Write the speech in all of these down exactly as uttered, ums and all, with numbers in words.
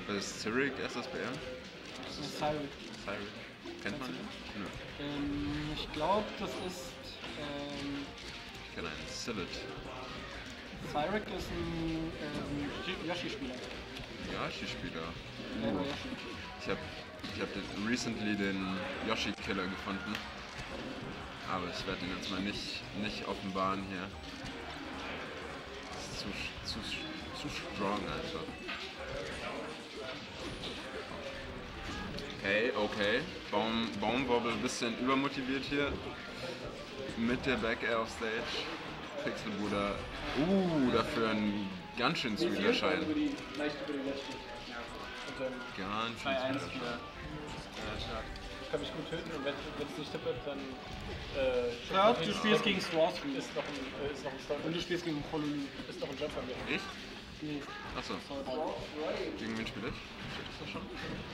Was ist Cyric S S B R? Cyric. Cyric. Kennt man den? Nö. Ähm, ich glaube, das ist. Ähm, Ich kenne einen Cyllid. Cyric ist ein ähm, Yoshi-Spieler. Yoshi-Spieler. Ja, über Yoshi. Ich habe ich hab den, recently den Yoshi-Killer gefunden. Aber ich werde ihn jetzt mal nicht, nicht offenbaren hier. Das ist zu, zu, zu strong einfach. Okay, okay. Baum, Baumwobbel ein bisschen übermotiviert hier. Mit der Back Air auf Stage. Pixelbruder. Uh, dafür ein ganz schön sweeter Schein. Ganz schön sweeter Schein. Ich kann mich gut töten und wenn es nicht tippet, dann. Äh, Ja, du spielst gegen Straws. Ist noch ein, äh, ist noch ein Stun. Und du spielst gegen Hololy. Ist noch ein Jump von mir. Ich? Nee. Achso. Gegen wen spiele ich? Steht das da schon?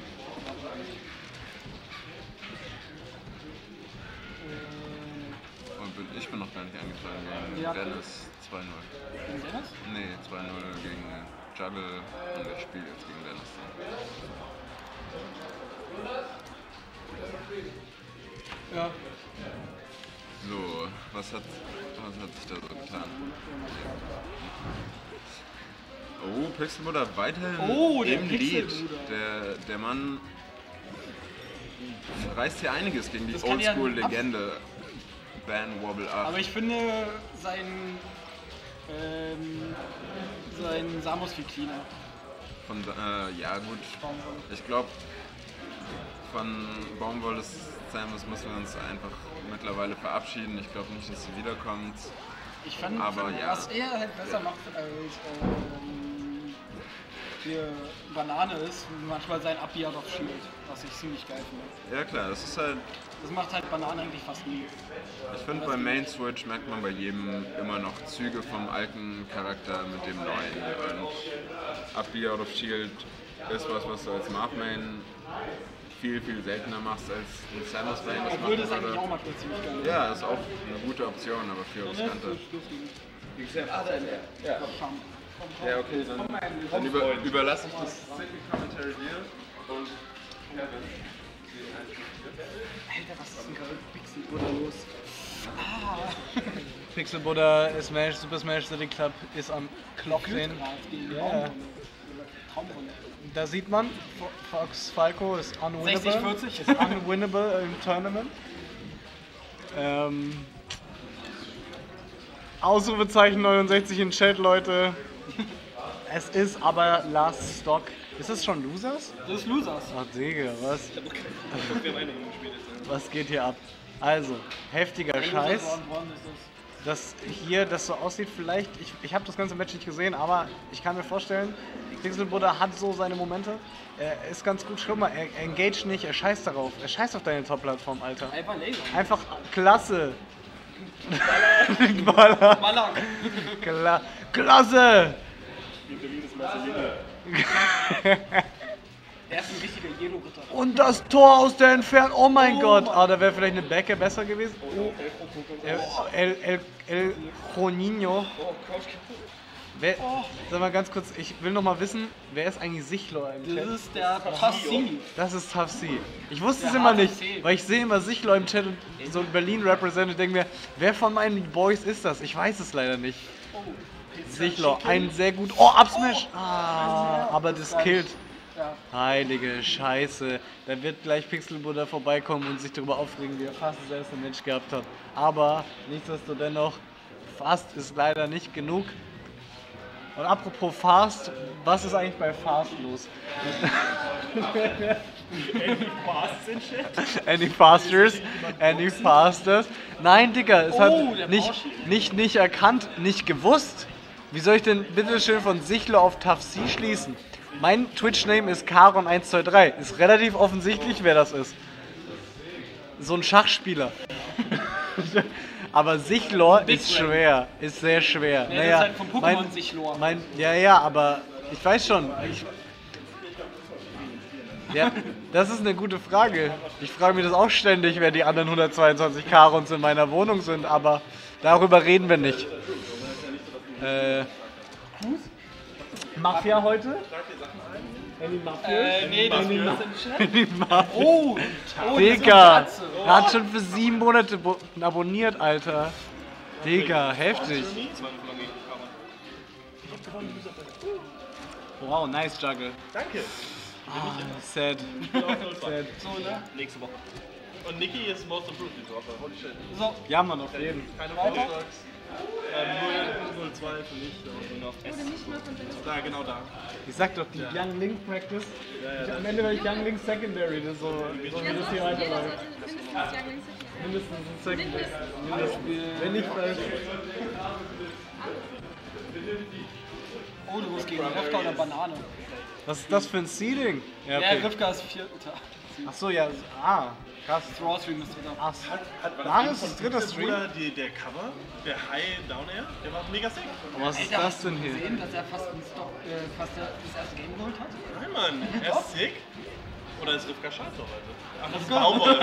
Und bin, ich bin noch gar nicht eingetragen gegen Ja. Dennis zwei null. Gegen Dennis? Nee, zwei null gegen Juggle und ich spiele jetzt gegen Dennis. Ja. So, was hat, was hat sich da so getan? Oh, Pixelbruder weiterhin Oh, der im Lead. Pixelbruder. Der, der Mann reißt hier einiges gegen die Das kann ja Oldschool-Legende Ban Wobble ab. Aber ich finde sein. Ähm, sein Samus viel cleaner. Von, äh, ja gut, ich glaube, von Baumwolle Samus müssen wir uns einfach mittlerweile verabschieden. Ich glaube nicht, dass sie wiederkommt. Ich fand, Aber find, ja. was er halt besser macht als ähm, hier Banane ist, manchmal sein Up Out of Shield, was ich ziemlich geil finde. Ja klar, das ist halt, Das macht halt Banane eigentlich fast nie. ich finde beim Main Switch merkt man bei jedem immer noch Züge vom alten Charakter mit dem neuen. Und Up Out of Shield ist was, was du als Marth Main viel, viel seltener machst als ein Samus Main. Das Obwohl machen das eigentlich würde. auch manchmal ziemlich geil ist. Ja, ist auch eine gute Option, aber viel riskanter. Ja. Ja, okay, dann, dann über, überlasse ich das City Commentary dir und Kevin. Alter, was ist denn gerade mit Pixelbutter los? Ah! Pixelbutter Smash, Super Smash City Club ist am Clock drin. Ja. Traumrunde. Da sieht man, Fox Falco ist unwinnable. sechzig vierzig? Ist unwinnable im Tournament. Ähm, Ausrufezeichen neunundsechzig in Chat, Leute. Es ist aber Last Stock. Ist das schon Losers? Das ist Losers. Ach Digga, was? Was geht hier ab? Also, heftiger Scheiß. Dass hier das so aussieht, vielleicht, ich, ich habe das ganze Match nicht gesehen, aber ich kann mir vorstellen, Pixelbutter hat so seine Momente. Er ist ganz gut, schau mal, er, er engage nicht, er scheißt darauf. Er scheißt auf deine Top-Plattform, Alter. Einfach Laser. Einfach klasse. Baller. Baller. Kla klasse. Er ist ein richtiger Yellow-Ritter. Und das Tor aus der Entfernung, oh mein oh Gott. Ah, da wäre vielleicht eine Backe besser gewesen. Oh. El, El, El, El Juninho. Wer, sag mal ganz kurz, ich will noch mal wissen, wer ist eigentlich Sichlor im Chat? Das ist der Tassi. Das ist Tough C. Ich wusste es Der immer nicht, H T C. weil ich sehe immer Sichlor im Chat und so ein Berlin represent und denke mir, wer von meinen Boys ist das? Ich weiß es leider nicht. Sichlor, ein sehr gut. Oh, Upsmash! Ah, aber das killt. Heilige Scheiße. Da wird gleich Pixelbutter vorbeikommen und sich darüber aufregen, wie er fast das erste Match gehabt hat. Aber nichtsdestotrotz, fast ist leider nicht genug. Und apropos Fast, was ist eigentlich bei Fast los? Any Fasts in Chat? Any Fasters? Any Fasters? Nein, Digga, es Oh, hat der nicht, Porsche. nicht, nicht erkannt, nicht gewusst. Wie soll ich denn bitte schön von Sichler auf Tough C schließen? Mein Twitch-Name ist Karon eins zwei drei. Ist relativ offensichtlich, wer das ist. So ein Schachspieler. Aber Sichlor Big ist Brain. schwer, ist sehr schwer. Ja, das ist halt vom Pokémon Sichlor. Mein, ja, ja, aber ich weiß schon. Ich, ja, das ist eine gute Frage. Ich frage mich das auch ständig, wer die anderen hundertzweiundzwanzig Karons in meiner Wohnung sind, aber darüber reden wir nicht. Äh, Mafia heute? Any Mafia? Äh, nee, das Mafia? ist im Chat. Die Mafia. Oh, oh Digga, das ist eine Katze. er hat schon für sieben Monate bo- abonniert, Alter. Digga, heftig. Wow, nice Juggle. Danke. Ah, sad. sad. So, ne? Nächste Woche. Und Niki ist Most Improved diese Woche. Holy shit. So, Ja, Mann, auf jeden. Keine Weiter? Vorschlags. Ähm, null null zwei für mich. Und nur noch S. Da, genau da. Ich sag doch, die Young Link Practice. Ich, am Ende werde ich Young Link Secondary, das so, so wie das hier weiterläuft. Mindestens ein Secondary. Mindestens. Wenn nicht, vielleicht. oh, du musst gegen Rivka oder Banane. Was ist das für ein Seeding? Ja, Ja, okay. Rivka ist Vierter. Achso, ja. Ah, krass. Strawstream ist Dritter. Ach, Hat, Darius ist dritter Stream. Bruder, die, der Cover, der High Down Air, der war mega sick. Was ist Alter, das hast du denn hier? gesehen, dass er fast, einen Stop, äh, fast das erste Game geholt hat? Nein, Mann, er ist sick. Oder ist Rivka Schad noch heute? Ach, das ist Gott. Baumwolle.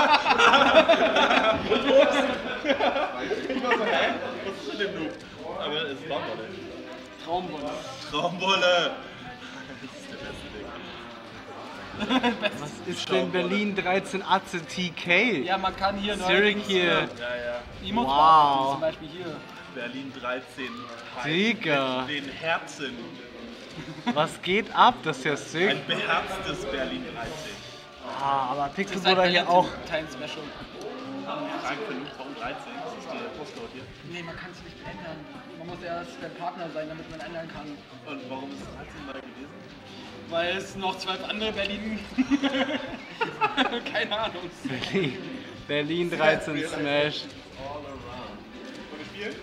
Ich war so, hä? Was ist mit dem Noob? Aber es ist Baumwolle. Traumwolle. Traumwolle. Das ist der beste Ding. Was ist denn Berlin dreizehn A C T K? Ja, man kann hier Zurich hier. Ja, ja. Emotes Wow. machen, zum Beispiel hier. Berlin dreizehn. Digga. Mit den Herzen. Was geht ab? Das ist ja sick. Ein beherztes Berlin dreizehn. Ah, aber Das ist Pixelbuddha ein hier auch. Time Special. Frage für Noob, warum dreizehn? Das ist der Postcode hier. Nee, man kann es nicht ändern. Man muss erst der Partner sein, damit man ändern kann. Und warum ist es dreizehn mal gewesen? Weil es noch zwölf andere Berlin. Keine Ahnung. Berlin, Berlin dreizehn Smash. All around. Und wie viel?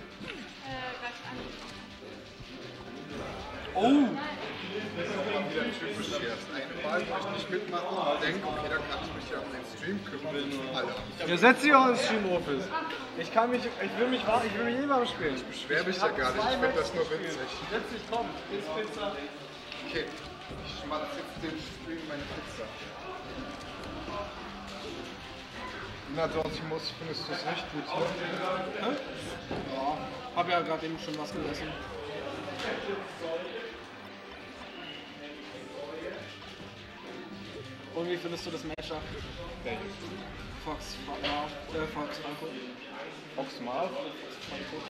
Oh! Wieder typisch jetzt. Eine Wahl möchte ich nicht mitmachen und denke, okay, dann kann ich mich ja um den Stream kümmern. Alle. Ja, setz dich auch ins Stream Office. Ich kann mich, ich will mich warm, ich will mich eh warm spielen. Ich beschwer mich ja gar nicht, ich finde das nur witzig. Setz dich, komm. Ist Pizza. Okay, ich schmatze jetzt den Stream meine Pizza. Na, Dortimus, findest du es recht gut hier? Ja, hab ja gerade eben schon was gegessen. Und wie findest du das Matchup? Fox, ja, äh, Fox, Franco. Fox Marv?